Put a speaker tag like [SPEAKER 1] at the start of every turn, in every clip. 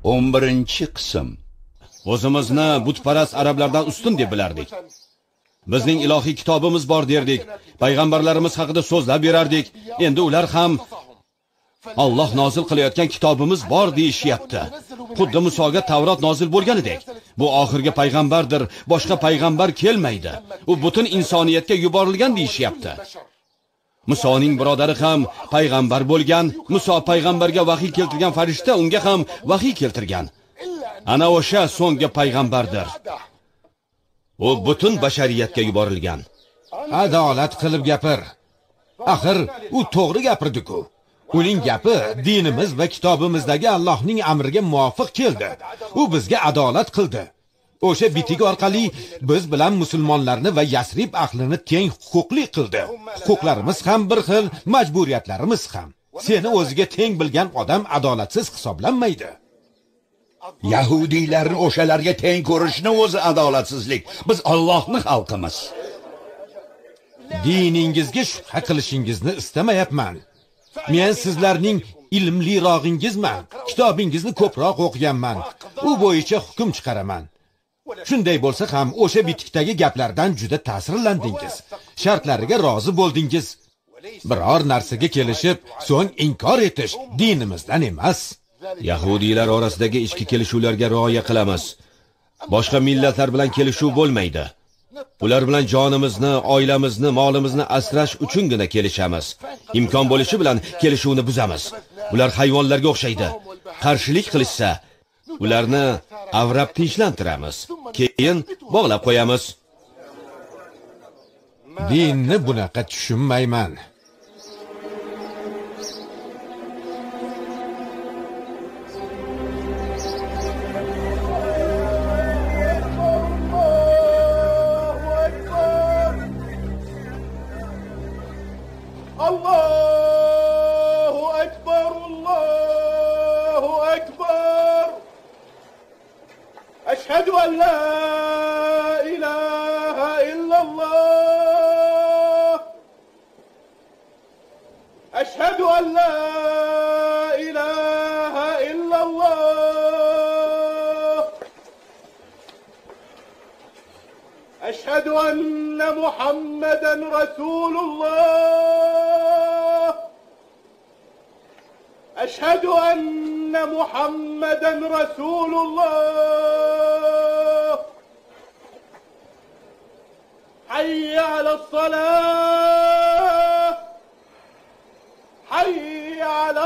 [SPEAKER 1] 11-qism.
[SPEAKER 2] O'zimizni butparast arablardan ustun deb bilardik. Bizning ilohiy kitobimiz bor derdik. Payg'ambarlarimiz haqida so'zlab berardik. Endi ular ham Alloh nozil qilayotgan kitobimiz bor deyishyapti. Xuddi Musoga Tavrot nozil bo'lganidek. Bu oxirgi payg'ambardir, boshqa payg'ambar kelmaydi. U butun insoniyatga yuborilgan deyishyapti. Musoning birodari ham payg'ambar bo'lgan. Muso payg'ambarga vahiy keltirgan farishta unga ham vahiy keltirgan. Ana o'sha so'nggi payg'ambardir. U butun bashariyatga yuborilgan.
[SPEAKER 3] Adolat qilib gapir. Axir u to'g'ri gapirdi-ku. Uning gapi dinimiz va kitobimizdagi Allohning amriga muvofiq keldi. U bizga adolat qildi. O'sha bitik orqali biz bilan musulmonlarni va Yasrib ahlini teng huquqli qildi. Huquqlarimiz ham bir xil, majburiyatlarimiz ham. Seni o'ziga teng bilgan odam adolatsiz hisoblanmaydi.
[SPEAKER 1] Yahudiylarni o'shalarga teng ko'rishni o'zi adolatsizlik. Biz Allohning xalqimiz.
[SPEAKER 3] Diningizga shubha qilishingizni istamayapman. Men sizlarning ilmlirog'ingizman. Kitobingizni ko'proq o'qiganman. U bo'yicha hukm chiqaraman. Shunday bo'lsa ham o'sha bitikdagi gaplardan juda ta'sirlandingiz. Shartlariga rozi bo'ldingiz. Biror narsaga kelishib, so'ng inkor etish dinimizdan emas.
[SPEAKER 2] Yahudiylar orasidagi ichki kelishuvlarga rioya qilamiz. Boshqa millatlar bilan kelishuv bo'lmaydi. Ular bilan jonimizni, oilamizni, molimizni asrash uchungina kelishamiz. Imkon bo'lishi bilan kelishuvni buzamiz. Ular hayvonlarga o'xshaydi. Qarshilik qilishsa, ularni avrab tinchlantiramiz. Keyin bog'lab qo'yamiz.
[SPEAKER 3] Dinni bunaqa tushunmayman.
[SPEAKER 4] أشهد أن لا إله إلا الله أشهد أن لا إله إلا الله أشهد أن محمدا رسول الله أشهد أن محمدا رسول الله حي على الصلاة حي على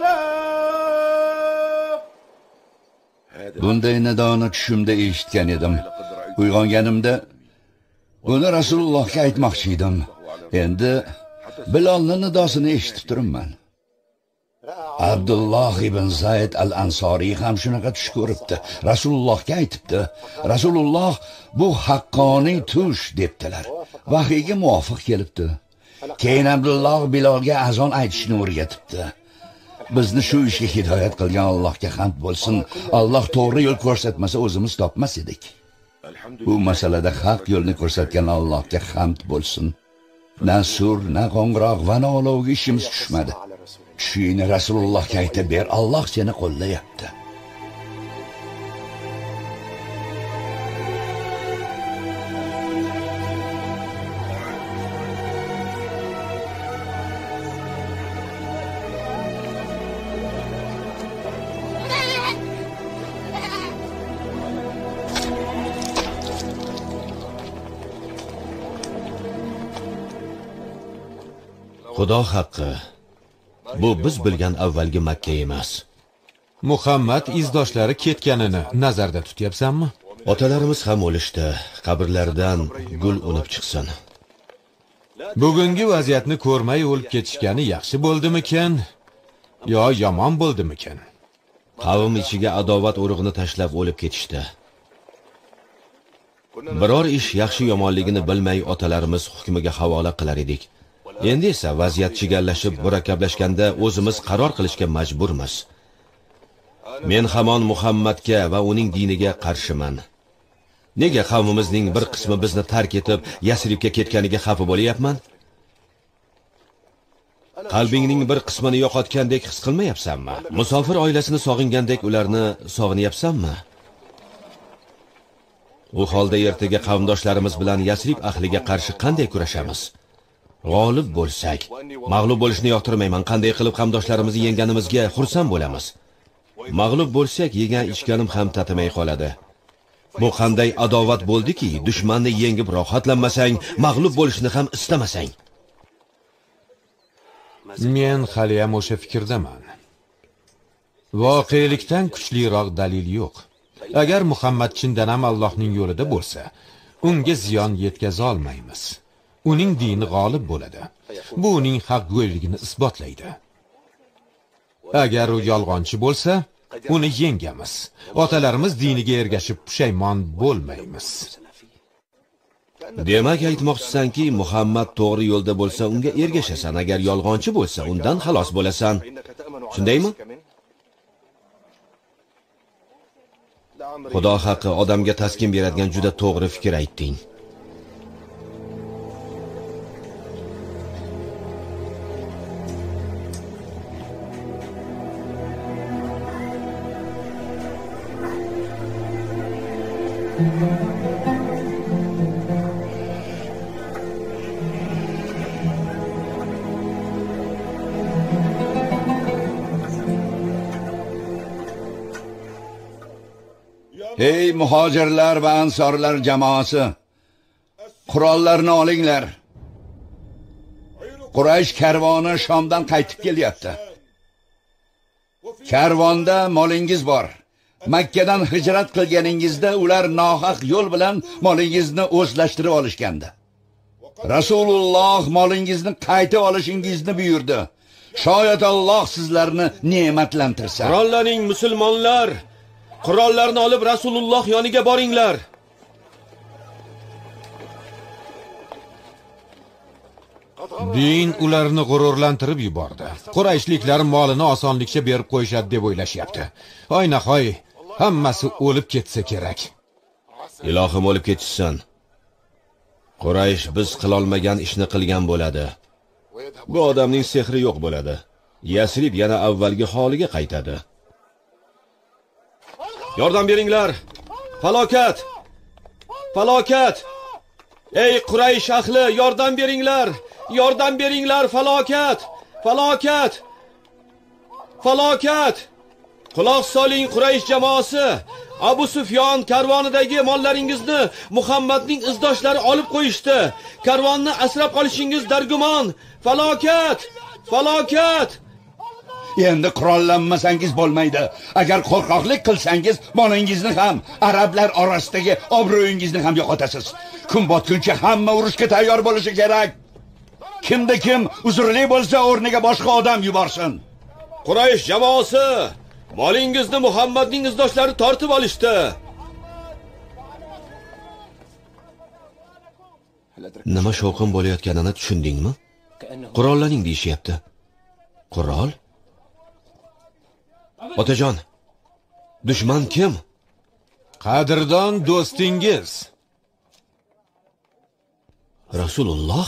[SPEAKER 4] الصلاة.
[SPEAKER 1] Bunday nidoni tushimda eshitgan edim. Uyg'onganimda buni Rasulullohga aytmoqchi edim. Endi Bilolning nidosini eshitib turibman. Abdulloh ibn Zayd al-Ansoriy ham shunaqa tush ko'ribdi. Rasulullohga aytibdi. Rasululloh bu haqqoniy tush debdilar. Vahiyga muvofiq kelibdi. Keyin Abdulloh Bilolga azon aytishni o'rgatibdi. Bizni shu ishga hidoyat qilgan Allohga hamd bo'lsin. Alloh to'g'ri yo'l ko'rsatmasa o'zimiz topmas edik. Bu masalada haq yo'lni ko'rsatgan Allohga hamd bo'lsin. Na sur, na qo'ng'iroq va na olovga ishimiz tushmadi. Tushingni Rasulullohga aytib ber, Alloh seni qo'llayapti.
[SPEAKER 2] Xudo haqqi, bu biz bilgan avvalgi Makka emas.
[SPEAKER 3] Muhammad izdoshlari ketganini nazarda tutyapsanmi?
[SPEAKER 2] Otalarimiz ham o'lishdi, qabrlaridan gul unib chiqsin.
[SPEAKER 3] Bugungi vaziyatni ko'rmay o'lib ketishgani yaxshi bo'ldimikan yo yomon bo'ldimikan?
[SPEAKER 2] Qavm ichiga adovat urug'ini tashlab o'lib ketishdi. Biror ish yaxshi yomonligini bilmay otalarimiz hukmiga havola qilar edik. Endi esa vaziyat chigallashib, murakkablashganda o'zimiz qaror qilishga majburmiz. Men hamon Muhammadga va uning diniga qarshiman. Nega qavmimizning bir qismi bizni tark etib, Yasribga ketganiga xafa bo'layapman? qalbingning bir qismini yo'qotgandek his qilmayapsanmi? Musofir oilasini sog'ingandek ularni sog'inyapsanmi? Bu holda ertaga qavmdoshlarimiz bilan Yasrib ahliga qarshi qanday kurashamiz? G'olib bo'lsak, mag'lub bo'lishni yoqtirmayman. Qanday qilib qavmdoshlarimizni yengganimizga xursand bo'lamiz. Mag'lub bo'lsak, yegan ichganim ham tatimay qoladi. Bu qanday adovat bo'ldiki, dushmanni yengib rohatlanmasang, mag'lub bo'lishni ham istamasang.
[SPEAKER 3] Men hali ham o'sha fikrdaman. Voqelikdan kuchliroq dalil yo'q. Agar Muhammad chindan ham Allohning yo'lida bo'lsa, unga ziyon yetkaza olmaymiz. Uning dini g'olib bo'ladi. Bu uning haqgo'yligini isbotlaydi. Agar u yolg'onchi bo'lsa, uni yengamiz. Otalarimiz diniga ergashib pushaymon bo'lmaymiz.
[SPEAKER 2] Demak, aytmoqchisanki, Muhammad to'g'ri yo'lda bo'lsa, unga ergashasan. Agar yolg'onchi bo'lsa, undan xalos bo'lasan. Shundaymi? Xudo haqqi, odamga taskin beradigan juda to'g'ri fikr aytding.
[SPEAKER 1] Ey muhojirlar va ansorlar jamoasi, qurollarni olinglar. Quraysh karvoni Shomdan qaytib kelyapti. Karvonda molingiz bor. Makkadan hijrat qilganingizda ular nohaq yo'l bilan molingizni o'zlashtirib olishgandi. Rasululloh molingizni qaytib olishingizni buyurdi. Shoyat Alloh sizlarni ne'matlantirsa.
[SPEAKER 2] Qurollaning musulmonlar, qurollarni olib Rasululloh yoniga boringlar.
[SPEAKER 3] Din ularni g'ururlantirib yubordi. Qurayshliklar molini osonlikcha berib qo'yishadi deb o'ylashyapti. Oynahoy, hammasi o'lib ketsa kerak.
[SPEAKER 2] Ilohim o'lib ketishsin. Quraysh biz qilolmagan ishni qilgan bo'ladi. Bu odamning sehri yo'q bo'ladi. Yasrib yana avvalgi holiga qaytadi. Yordam beringlar. Falokat! Falokat! Ey Quraysh ahli, yordam beringlar. Yordam beringlar, falokat! Falokat! Falokat! Quloq soling Quraysh jamoasi. Abu Sufyon karvonidagi mollaringizni Muhammadning izdoshlari olib qo'yishdi. Karvonni asrab qolishingiz dargumon. Falokat! Falokat!
[SPEAKER 1] Endi qurollanmasangiz bo'lmaydi. Agar qo'rqoqlik qilsangiz, molingizni ham, arablar orasidagi obro'yingizni ham yo'qotasiz. Kun botguncha hamma urushga tayyor bo'lishi kerak. Kimda kim uzrli bo'lsa, o'rniga boshqa odam yuborsin.
[SPEAKER 2] Quraysh jamoasi, molingizni Muhammadning izdoshlari tortib olishdi. Nima shovqin bo'layotganini tushundingmi? Qurollaning deyishyapti. Qurol? Otajon, dushman kim?
[SPEAKER 3] Qadrdon do'stingiz.
[SPEAKER 2] Rasululloh?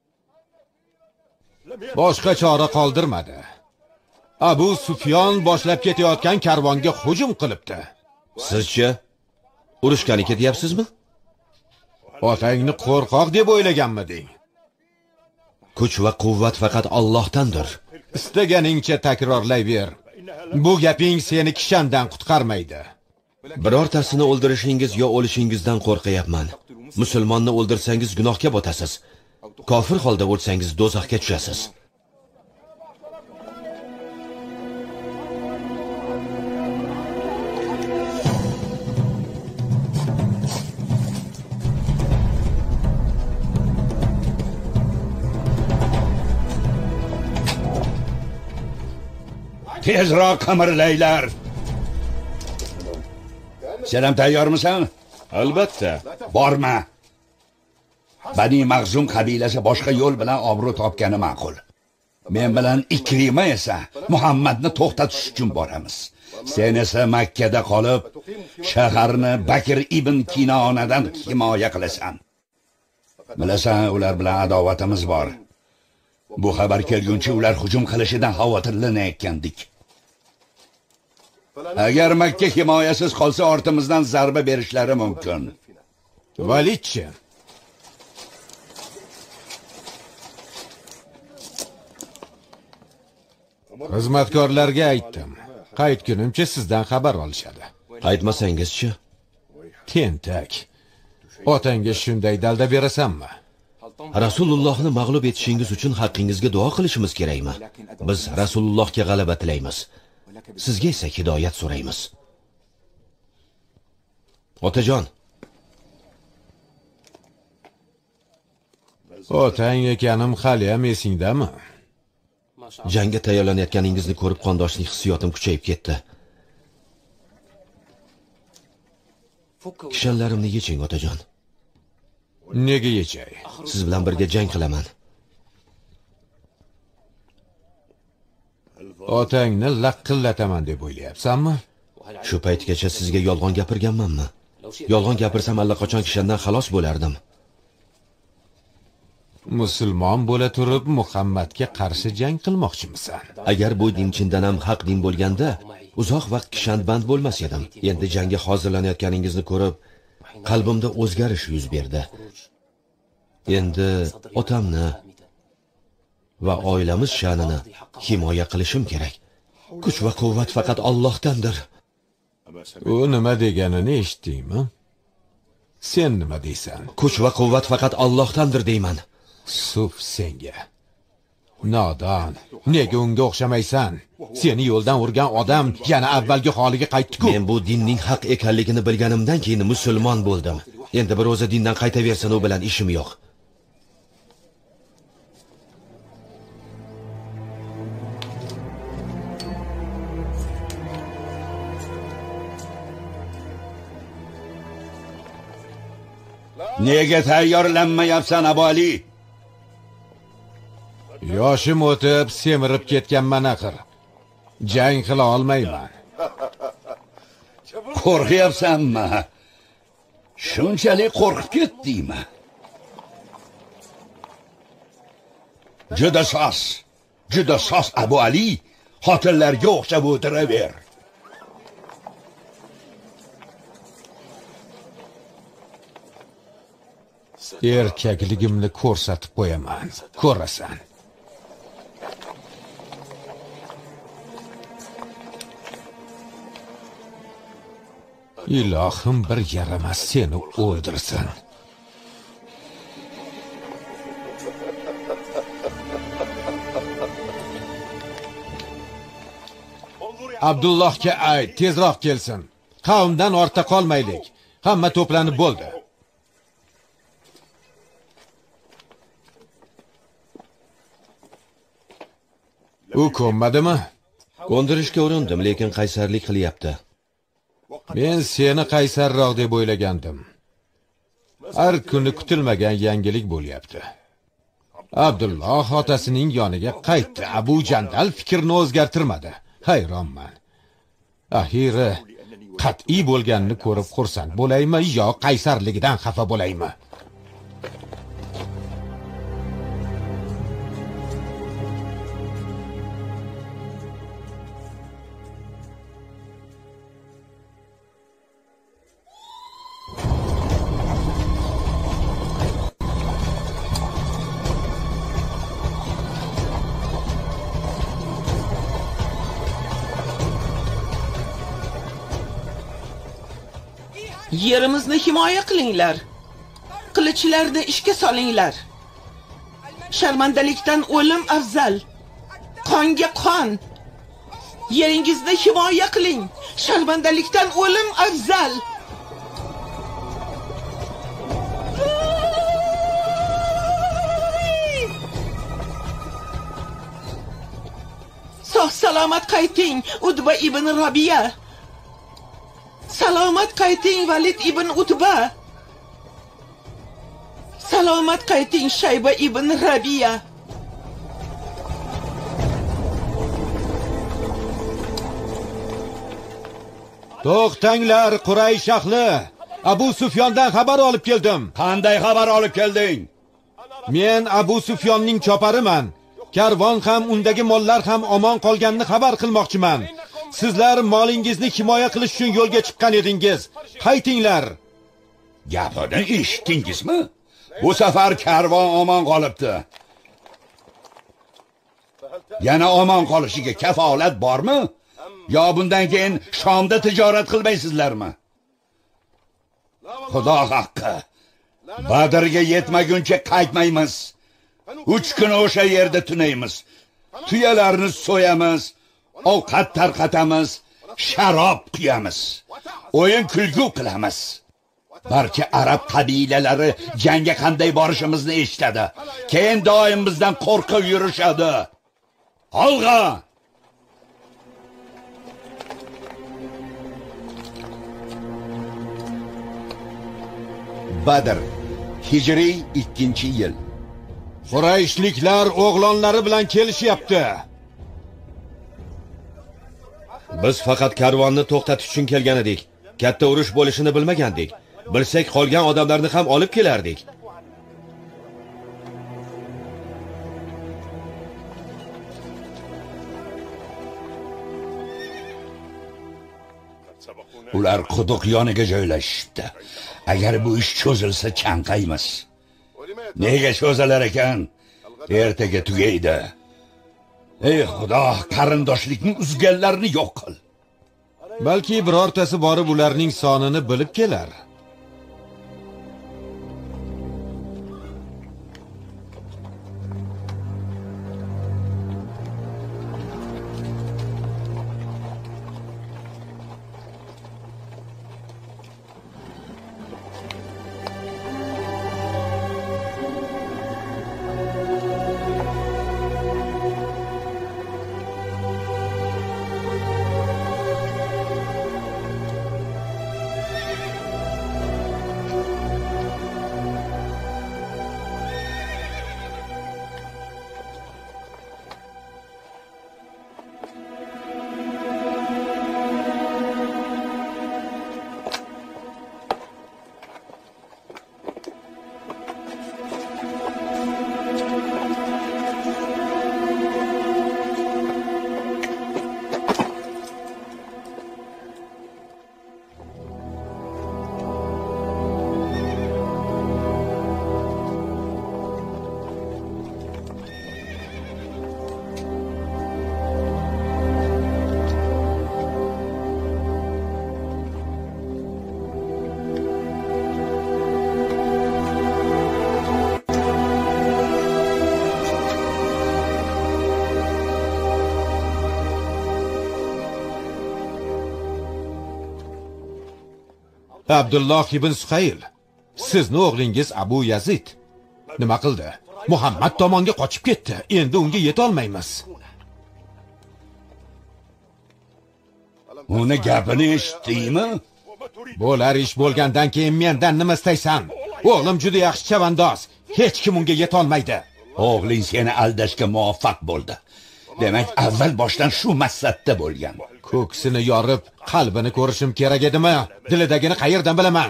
[SPEAKER 3] Boshqa chora qoldirmadi. Abu Sufyon boshlab ketayotgan karvonga hujum qilibdi.
[SPEAKER 2] Sizcha urushgani ketyapsizmi?
[SPEAKER 3] Otangni qo'rqoq deb o'ylaganmiding?
[SPEAKER 2] Kuch va quvvat faqat Allohdandir.
[SPEAKER 3] Istaganingcha takrorlayver. Bu gaping seni kishandan qutqarmaydi.
[SPEAKER 2] Birortasini o'ldirishingiz yo o'lishingizdan qo'rqayapman. Musulmonni o'ldirsangiz gunohga botasiz. Kofir holda o'lsangiz do'zaxga tushasiz.
[SPEAKER 1] Tezroq qimirlaylar. Sen ham tayyormisan?
[SPEAKER 2] Albatta.
[SPEAKER 1] Borma. Bani Mag'zum qabilasi boshqa yo'l bilan obro' topgani ma'qul. Men bilan Ikrima esa Muhammadni to'xtatish uchun boramiz. Sen esa Makkada qolib, shaharni Bakr ibn Kinonadan himoya qilasan. Bilasan, ular bilan adovatimiz bor. Bu xabar kelguncha ular hujum qilishidan xavotirlanayotgandik. Agar Makka himoyasiz qolsa, ortimizdan zarba berishlari mumkin.
[SPEAKER 3] Validchi, xizmatkorlarga aytdim. Qaytgunimcha sizdan xabar olishadi.
[SPEAKER 2] Qaytmasangizchi?
[SPEAKER 3] Tentak. Otangga shunday dalda berasanmi?
[SPEAKER 2] Rasulullohni mag'lub etishingiz uchun haqqingizga duo qilishimiz kerakmi? Biz Rasulullohga g'alaba tilaymiz. Sizga esa hidoyat so'raymiz. Otajon,
[SPEAKER 3] Otang ekanim hali ham esingdami?
[SPEAKER 2] jangga tayyorlanayotganingizni ko'rib qondoshlik hissiyotim kuchayib ketdi. Kishanlarimni yeching, otajon.
[SPEAKER 3] Nega yechay?
[SPEAKER 2] Siz bilan birga jang qilaman.
[SPEAKER 3] Otangni laqillataman deb o'ylayapsanmi?
[SPEAKER 2] Shu paytgacha sizga yolg'on gapirganmanmi? Yolg'on gapirsam allaqachon kishandan xalos bo'lardim.
[SPEAKER 3] Musulmon bo'la turib Muhammadga qarshi jang qilmoqchimisan?
[SPEAKER 2] Agar bu din chindan ham haq din bo'lganda, uzoq vaqt kishanband bo'lmas edim. Endi jangga hozirlanayotganingizni ko'rib, qalbimda o'zgarish yuz berdi. Endi otamni va oilamiz sha'nini himoya qilishim kerak. Kuch va quvvat faqat Allohdandir.
[SPEAKER 3] U nima deganini eshitdingmi? Sen nima deysan?
[SPEAKER 2] Kuch va quvvat faqat Allohdandir deyman.
[SPEAKER 3] Suf senga. Nodon, nega unga o'xshamaysan? Seni yo'ldan urgan odam yana avvalgi holiga qaytdi-ku.
[SPEAKER 2] Men bu dinning haq ekanligini bilganimdan keyin musulmon bo'ldim. Endi bir o'zi dindan qaytaversin, u bilan ishim yo'q.
[SPEAKER 1] Nega tayyorlanmayapsan, Abu Ali?
[SPEAKER 3] Yoshim o'tib, semirib ketganman axir. Jang qila olmayman.
[SPEAKER 1] Qo'rqyapsanmi? Shunchalik qo'rqib ketdingmi? Juda sos Abu Ali, xotinlarga o'xshab o'tiraver.
[SPEAKER 3] Erkakligimni ko'rsatib qo'yaman. Ko'rasan. Ilohim bir yaramas seni o'ldirsin. Abdullohga ayt, tezroq kelsin. Qavmdan ortda qolmaylik. Hamma to'planib bo'ldi. U ko'nmadimi?
[SPEAKER 2] Ko'ndirishga urindim, lekin qaysarlik qilyapti.
[SPEAKER 3] Men seni qaysarroq deb o'ylagandim. Har kuni kutilmagan yangilik bo'lyapti. Abdulloh otasining yoniga qaytdi. Abu Jandal fikrini o'zgartirmadi. Hayronman. Axiri qat'iy bo'lganini ko'rib xursand bo'laymi yo qaysarligidan xafa bo'laymi?
[SPEAKER 5] Yerimizni himoya qilinglar. Qilichlarni ishga solinglar. Sharmandalikdan o'lim afzal. Qonga qon. Yeringizni himoya qiling. Sharmandalikdan o'lim afzal. Sog' salomat qayting, Utba ibn Rabiya. Salomat qayting, Valid ibn Utba. Salomat qayting, Shayba ibn Rabiya.
[SPEAKER 3] To'xtanglar, Quraysh ahli. Abu Sufyondan xabar olib keldim.
[SPEAKER 1] Qanday xabar olib kelding?
[SPEAKER 3] Men Abu Sufyonning chopariman. Karvon ham, undagi mollar ham omon qolganini xabar qilmoqchiman. Sizlar molingizni himoya qilish uchun yo'lga chiqqan edingiz. Qaytinglar.
[SPEAKER 1] Gapini eshitdingizmi? Bu safar karvon omon qolibdi. Yana omon qolishiga kafolat bormi? Yo bundan keyin Shomda tijorat qilmaysizlarmi? Xudo haqqi. Badrga yetmaguncha qaytmaymiz. 3 kun o'sha yerda tunaymiz. Tuyalarni so'yamiz, ovqat tarqatamiz, sharob quyamiz. O'yin kulgu qilamiz. Barcha arab qabilalari jangga qanday borishimizni eshitadi. Keyin doim bizdan qo'rqib yurishadi. Olg'a! Badr Hijriy 2-yil.
[SPEAKER 3] Qurayshliklar o'g'lonlari bilan kelishyapti.
[SPEAKER 2] Biz faqat karvonni to'xtatish uchun kelgan edik. Katta urush bo'lishini bilmagandik. Bilsak qolgan odamlarni ham olib kelardik.
[SPEAKER 1] Ular quduq yoniga joylashibdi. Agar bu ish cho'zilsa chanqaymiz. Nega cho'zilar ekan? Ertaga tugaydi. Ey Xudo, qarindoshlikni uzganlarni yo'q qil.
[SPEAKER 3] Balki birortasi borib ularning sonini bilib kelar. Abdulloh ibn Suhayl, sizni o'g'lingiz Abu Yazid nima qildi? Muhammad tomonga qochib ketdi. Endi unga yeta olmaymiz.
[SPEAKER 1] Uni gapini eshitdingmi?
[SPEAKER 3] Bo'lar ish bo'lgandan keyin mendan nima istaysan? O'g'lim juda yaxshi chavandoz. Hech kim unga yeta olmaydi.
[SPEAKER 1] O'g'ling seni aldashga muvaffaq bo'ldi. Demak, avval boshdan shu maqsadda bo'lgan.
[SPEAKER 3] Ko'ksini yorib, qalbini ko'rishim kerak edimi? Dilidagini qayerdan bilaman?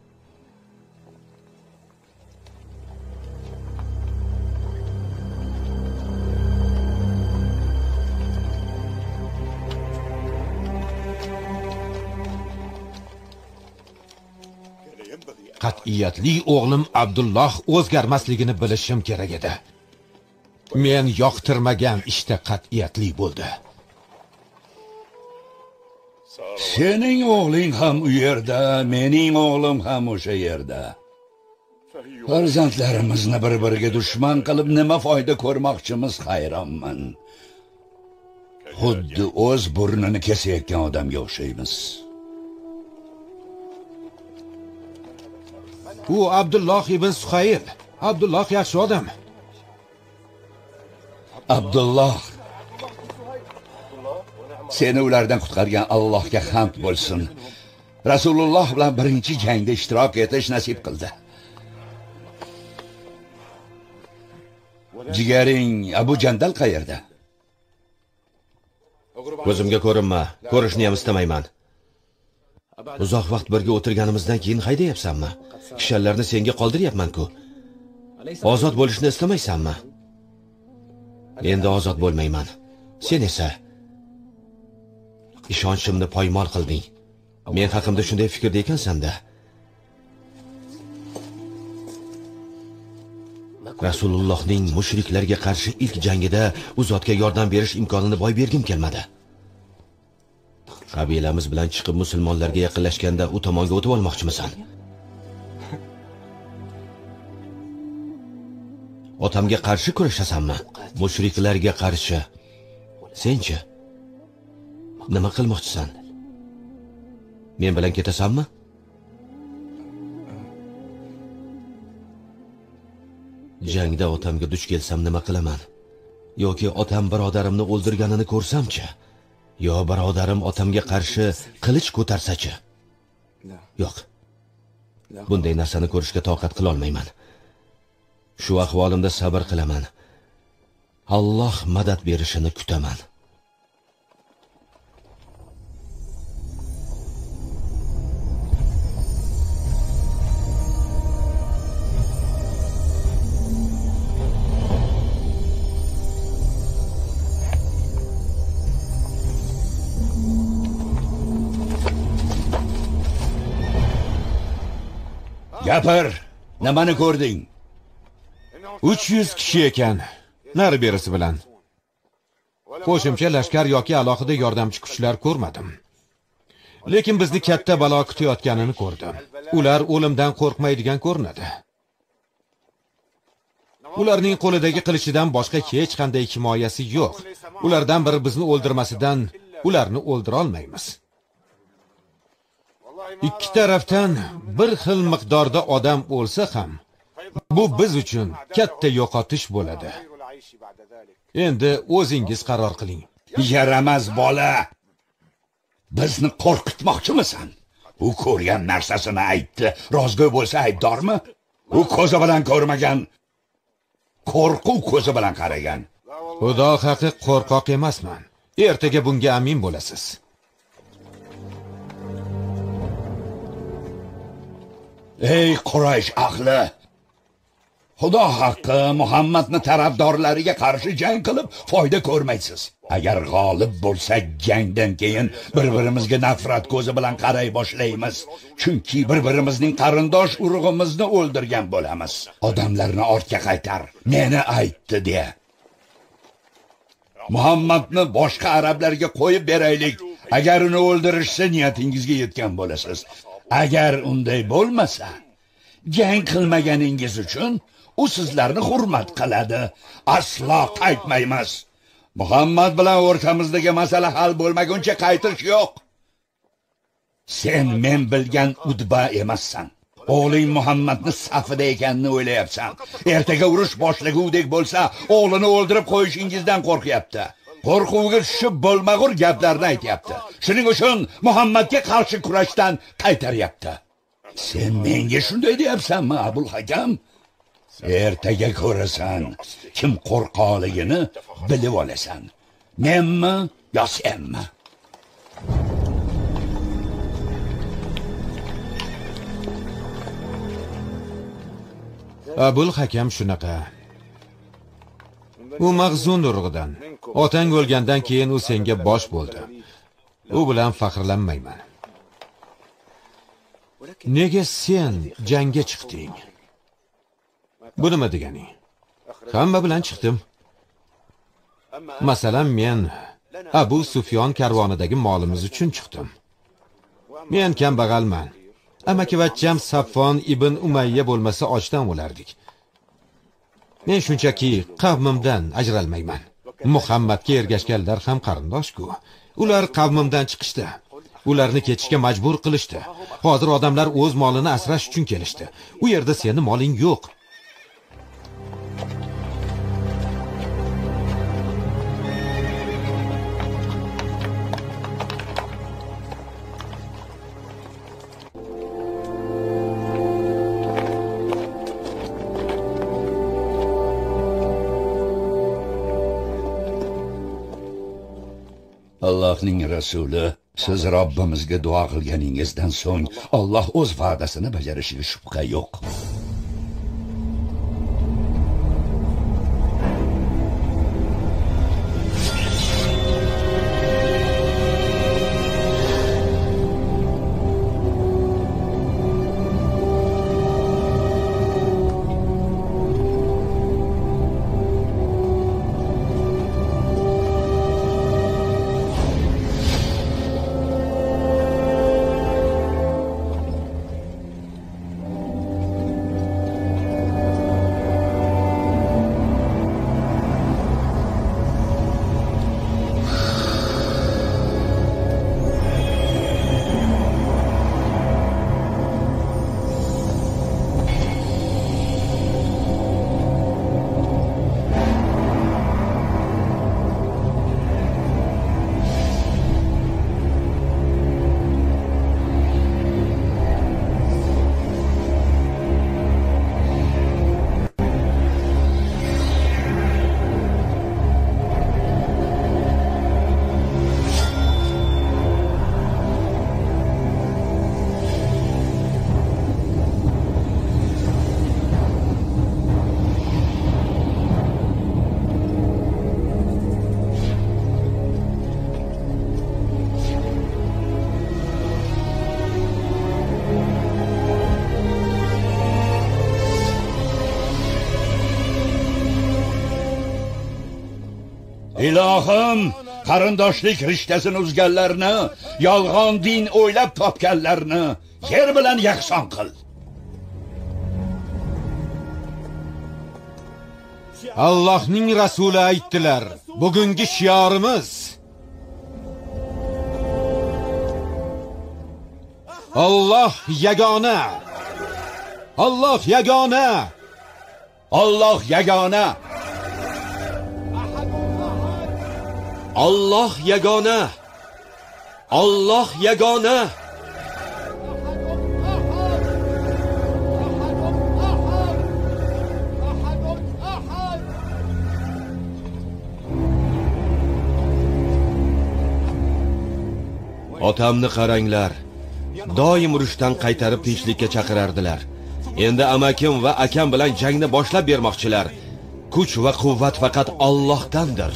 [SPEAKER 3] Qat'iyatli o'g'lim Abdulloh o'zgarmasligini bilishim kerak edi. Men yoqtirmagan ishda qat'iyatli bo'ldi.
[SPEAKER 1] Sening o'g'ling ham u yerda, mening o'g'lim ham o'sha yerda. Farzandlarimizni bir-biriga dushman qilib nima foyda ko'rmoqchimiz, hayronman. Xuddi o'z burnini kesayotgan odamga o'xshaymiz.
[SPEAKER 3] U Abdulloh ibn Suhayl. Abdulloh yaxshi odam.
[SPEAKER 1] Abdulloh, seni ulardan qutqargan Allohga hamd bo'lsin. Rasululloh bilan birinchi jangda ishtirok etish nasib qildi. Jigaring Abu Jandal qayerda?
[SPEAKER 2] Ko'zimga ko'rinma, ko'rishni ham istamayman. Uzoq vaqt birga o'tirganimizdan keyin haydayapsanmi? Kishanlarni senga qoldiryapman-ku. Ozod bo'lishni istamaysanmi?
[SPEAKER 3] Endi ozod bo'lmayman. Sen esa ishonchimni poymol qilding. Men haqimda shunday fikrda ekansan-da. Rasulullohning mushriklarga qarshi ilk jangida u zotga yordam berish imkonini boy bergim kelmadi. Qabilamiz bilan chiqib musulmonlarga yaqinlashganda u tomonga o'tib olmoqchimisan? Otamga qarshi kurashasanmi? Mushriklarga qarshi. Senchi? Nima qilmoqchisan? Men bilan ketasanmi? Jangda otamga duch kelsam nima qilaman? Yoki otam birodarimni o'ldirganini ko'rsam-chi? Yo birodarim otamga qarshi qilich ko'tarsa-chi? Yo'q. Bunday narsani ko'rishga toqat qila olmayman. Shu ahvolimda sabr qilaman. Alloh madad berishini kutaman.
[SPEAKER 1] Gapir, nimani ko'rding?
[SPEAKER 3] 300 kishi ekan, nari berisi bilan. Qo'shimcha lashkar yoki alohida yordamchi kuchlar ko'rmadim. Lekin bizni katta balo kutayotganini ko'rdim. Ular o'limdan qo'rqmaydigan ko'rinadi. Ularning qo'lidagi qilichidan boshqa hech qanday himoyasi yo'q. Ulardan biri bizni o'ldirmasidan ularni o'ldira olmaymiz. Ikki tarafdan bir xil miqdorda odam o'lsa ham, bu biz uchun katta yo'qotish bo'ladi. Endi o'zingiz qaror qiling.
[SPEAKER 1] Yaramaz bola. Bizni qo'rqitmoqchimisan? U ko'rgan narsasini aytdi. Rozgo'y bo'lsa aybdormi? U ko'zi bilan ko'rmagan. Qo'rquv ko'zi bilan qaragan.
[SPEAKER 3] Xudo haqiq qo'rqoq emasman. Ertaga bunga amin bo'lasiz.
[SPEAKER 1] Ey Quraysh ahli! Xudo haqqi Muhammadning tarafdorlariga qarshi jang qilib foyda ko'rmaysiz. Agar g'olib bo'lsak, jangdan keyin bir-birimizga nafrat ko'zi bilan qaray boshlaymiz. Chunki bir-birimizning qarindosh urug'imizni o'ldirgan bo'lamiz. Odamlarni ortga qaytar. Meni aytdi deya. Muhammadni boshqa arablarga qo'yib beraylik. Agar uni o'ldirishsa, niyatingizga yetgan bo'lasiz. Agar unday bo'lmasa, jang qilmaganingiz uchun u sizlarni hurmat qiladi. Aslo qaytmaymiz. Muhammad bilan o'rtamizdagi masala hal bo'lmaguncha qaytish yo'q. Sen men bilgan Udba emassan. O'g'ling Muhammadni safida ekanini o'ylayapsan. Ertaga urush boshlagudek bo'lsa, o'g'lini o'ldirib qo'yishingizdan qo'rqyapti. Qo'rquvga tushib bo'lmag'ur gaplarni aytayapti. Shuning uchun Muhammadga qarshi kurashdan qaytaryapti. Sen menga shunday deyapsanmi, Abul Hakam? Ertaga ko'rasan, kim qo'rqoqligini bilib olasan. Menmi yo senmi?
[SPEAKER 3] Abul Hakam shunaqa. U Mag'zun urug'idan. Otang o'lgandan keyin u senga bosh bo'ldi. U bilan faxrlanmayman. Nega sen jangga chiqding? Bu nima degani? Hamma bilan chiqdim. Masalan, men Abu Sufyon karvonidagi molimiz uchun chiqdim. Men kambag'alman. Amakivachcham Safvon ibn Umayya bo'lmasa ochdan o'lardik. Men shunchaki qavmimdan ajralmayman. Muhammadga ergashganlar ham qarindosh-ku. Ular qavmimdan chiqishdi. Ularni ketishga majbur qilishdi. Hozir odamlar o'z molini asrash uchun kelishdi. U yerda seni moling yo'q.
[SPEAKER 1] Allohning rasuli, siz Robbimizga duo qilganingizdan so'ng Alloh o'z va'dasini bajarishiga shubha yo'q. Ilohim, qarindoshlik rishtasini uzganlarni, yolg'on din o'ylab topganlarni yer bilan yakson qil.
[SPEAKER 3] Allohning rasuli aytdilar, bugungi shiorimiz Alloh yagona. Alloh yagona.
[SPEAKER 1] Alloh yagona.
[SPEAKER 2] Alloh yagona. Alloh yagona. Otamni qaranglar. Doim urushdan qaytarib tinchlikka chaqirardilar. Endi amakim va akam bilan jangni boshlab bermoqchilar. Kuch va quvvat faqat Allohdandir.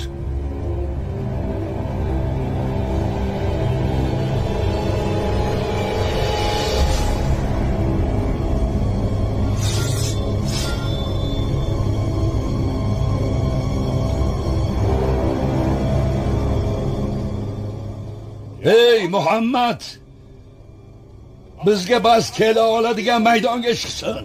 [SPEAKER 1] Ey Muhammad! Bizga bas kela oladigan maydonga chiqsin.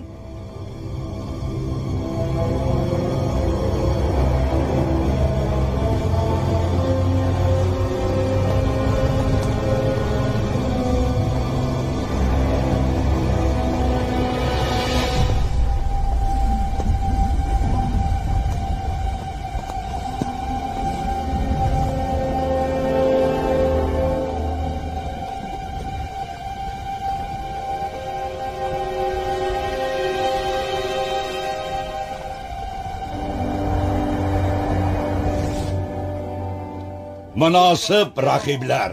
[SPEAKER 1] Munosib raqiblar.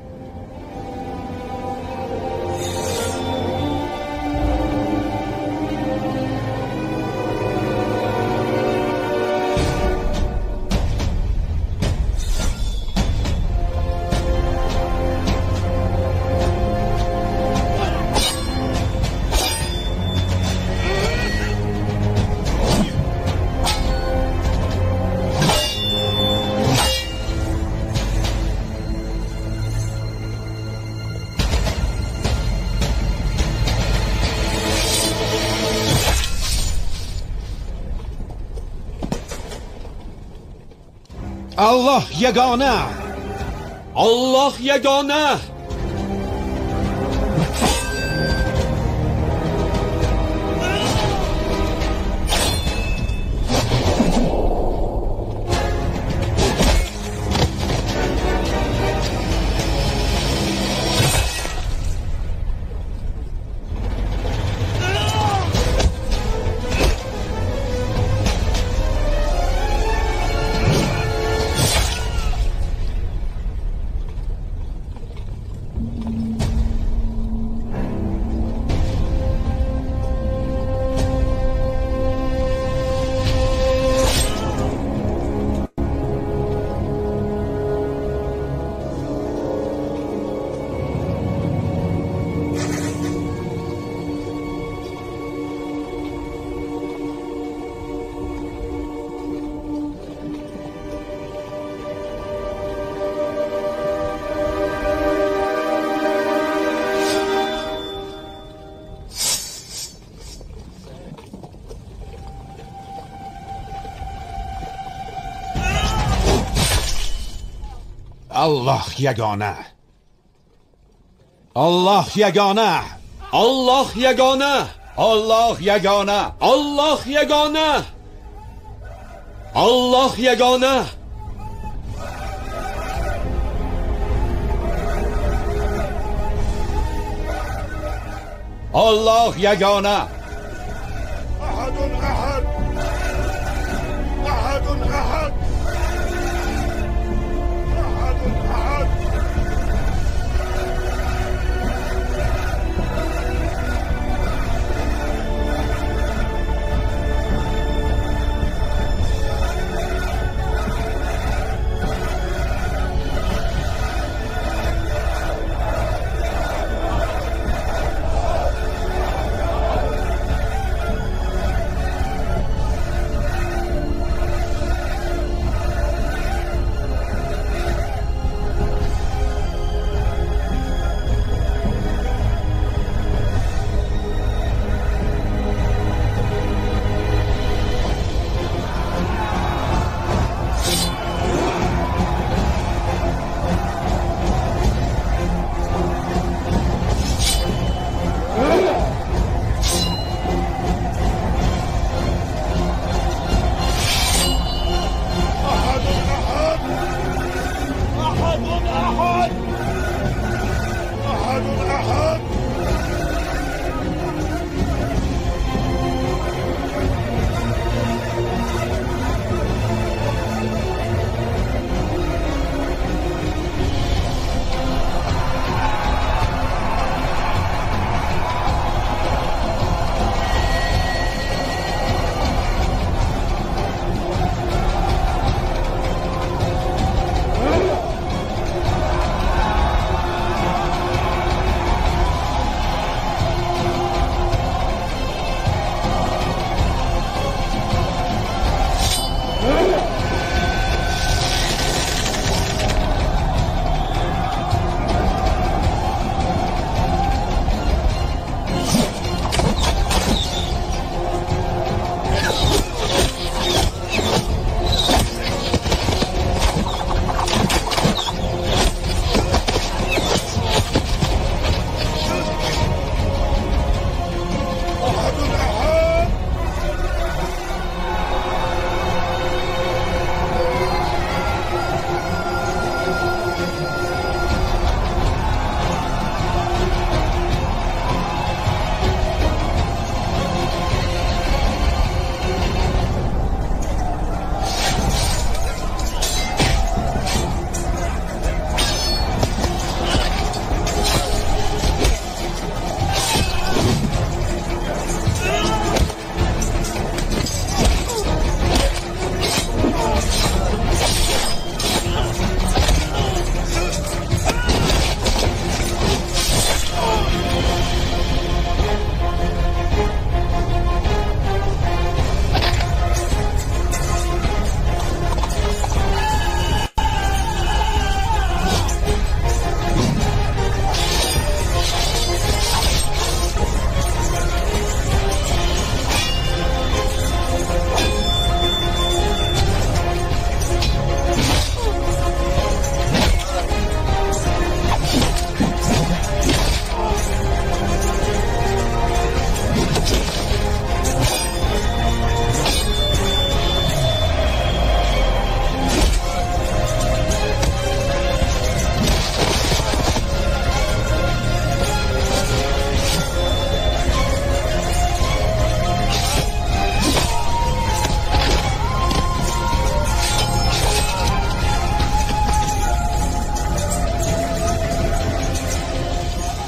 [SPEAKER 3] Allah yagona.
[SPEAKER 2] Allah yagona.
[SPEAKER 3] Allah yagona. Allah yagona.
[SPEAKER 2] Allah yagona.
[SPEAKER 1] Allah yagona.
[SPEAKER 2] Allah yagona. Allah yagona.
[SPEAKER 1] Allah yagona.
[SPEAKER 4] Ahadun ahad. Ahadun ahad.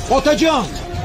[SPEAKER 3] Otajon!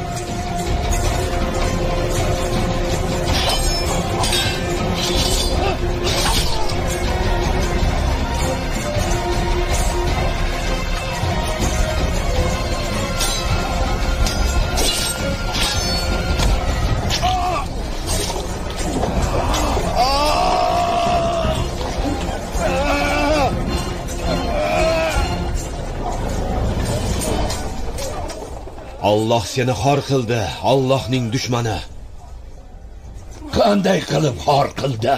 [SPEAKER 2] Alloh seni xor qildi, Allohning dushmani.
[SPEAKER 1] Qanday qilib xor qildi?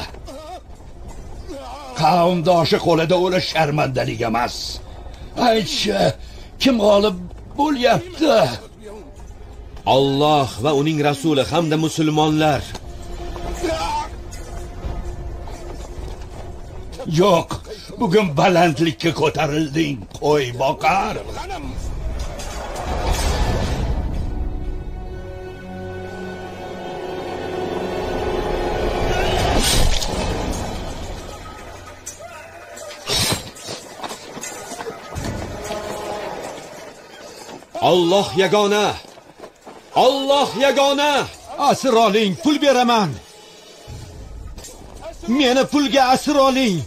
[SPEAKER 1] Qavmdoshi qo'lida o'lish sharmandalik emas. Aytchi, kim g'olib bo'lyapti?
[SPEAKER 2] Alloh va uning rasuli hamda musulmonlar.
[SPEAKER 1] Yo'q, bugun balandlikka ko'tarilding, qo'y boqar.
[SPEAKER 2] Alloh yagona. Alloh yagona.
[SPEAKER 3] Asir oling, pul beraman. Meni pulga asir oling.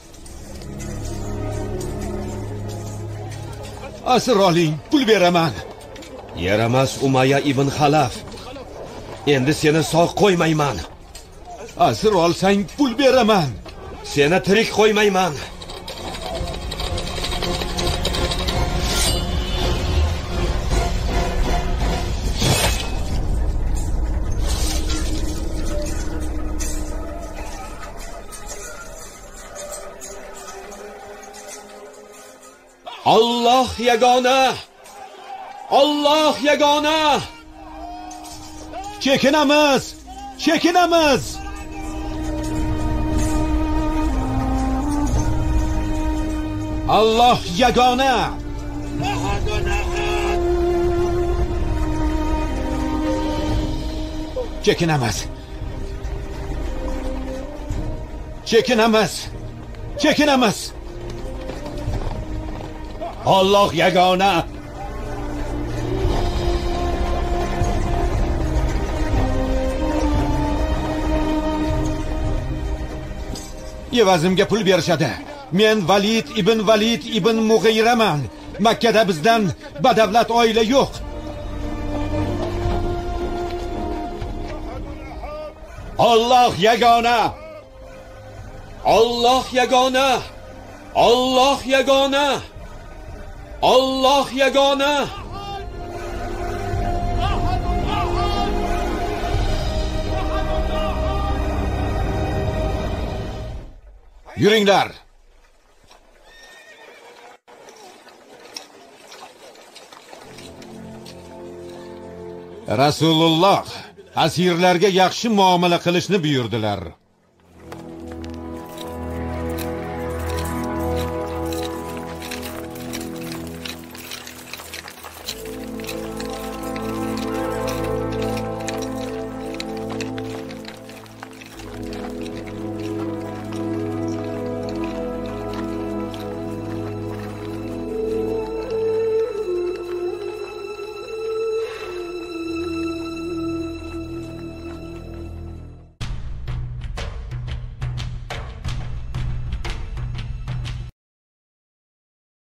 [SPEAKER 3] Asir oling, pul beraman.
[SPEAKER 2] Yaramas Umayya ibn Xalaf. Endi seni sog' qo'ymayman.
[SPEAKER 3] Asir olsang pul beraman.
[SPEAKER 2] Seni tirik qo'ymayman. Alloh yagona. Alloh yagona.
[SPEAKER 3] Chekinamiz. Chekinamiz. Alloh yagona. Chekinamiz. Chekinamiz. Chekinamiz.
[SPEAKER 1] Alloh yagona.
[SPEAKER 3] Evazimga pul berishadi. Men Valid ibn Mughiraman. Makkada bizdan badavlat oila yo'q.
[SPEAKER 1] Alloh yagona.
[SPEAKER 2] Alloh yagona. Alloh yagona. Alloh yagona.
[SPEAKER 3] Yuringlar. Rasululloh asirlarga yaxshi muomala qilishni buyurdilar.